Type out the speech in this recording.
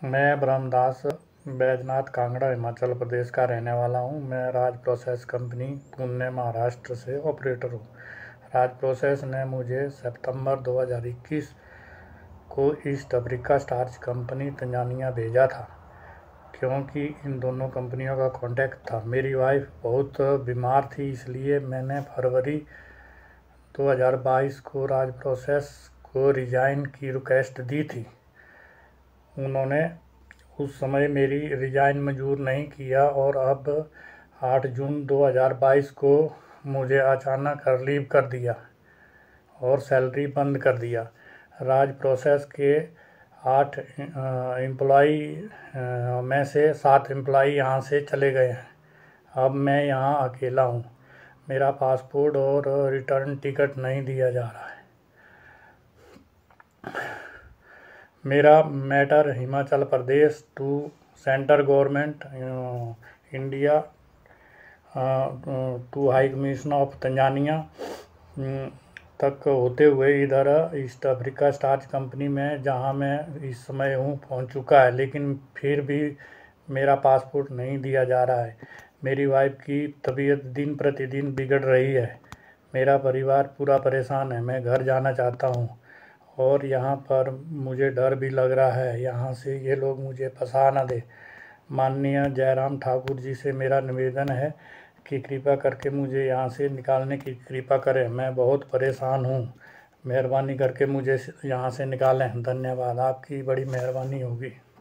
मैं ब्रह्मदास बैजनाथ कांगड़ा हिमाचल प्रदेश का रहने वाला हूँ। मैं राज प्रोसेस कंपनी पुणे महाराष्ट्र से ऑपरेटर हूँ। राज प्रोसेस ने मुझे सितंबर 2021 को East Africa starch company Tanzania भेजा था, क्योंकि इन दोनों कंपनियों का कॉन्टैक्ट था। मेरी वाइफ बहुत बीमार थी, इसलिए मैंने फरवरी 2022 को राज प्रोसेस को रिज़ाइन की रिक्वेस्ट दी थी। उन्होंने उस समय मेरी रिज़ाइन मंजूर नहीं किया और अब 8 जून 2022 को मुझे अचानक रिलीव कर दिया और सैलरी बंद कर दिया। राज प्रोसेस के 8 एम्प्लॉई में से 7 एम्प्लॉई यहाँ से चले गए हैं। अब मैं यहाँ अकेला हूँ। मेरा पासपोर्ट और रिटर्न टिकट नहीं दिया जा रहा है। मेरा matter Himachal Pradesh to central government India to high commission of Tanzania तक होते हुए इधर ईस्ट अफ्रीका स्टार्च कंपनी में, जहां मैं इस समय हूँ, पहुँच चुका है, लेकिन फिर भी मेरा पासपोर्ट नहीं दिया जा रहा है। मेरी वाइफ की तबीयत दिन प्रतिदिन बिगड़ रही है। मेरा परिवार पूरा परेशान है। मैं घर जाना चाहता हूँ और यहाँ पर मुझे डर भी लग रहा है, यहाँ से ये लोग मुझे फंसा ना दे। माननीय जयराम ठाकुर जी से मेरा निवेदन है कि कृपा करके मुझे यहाँ से निकालने की कृपा करें। मैं बहुत परेशान हूँ। मेहरबानी करके मुझे यहाँ से निकालें। धन्यवाद, आपकी बड़ी मेहरबानी होगी।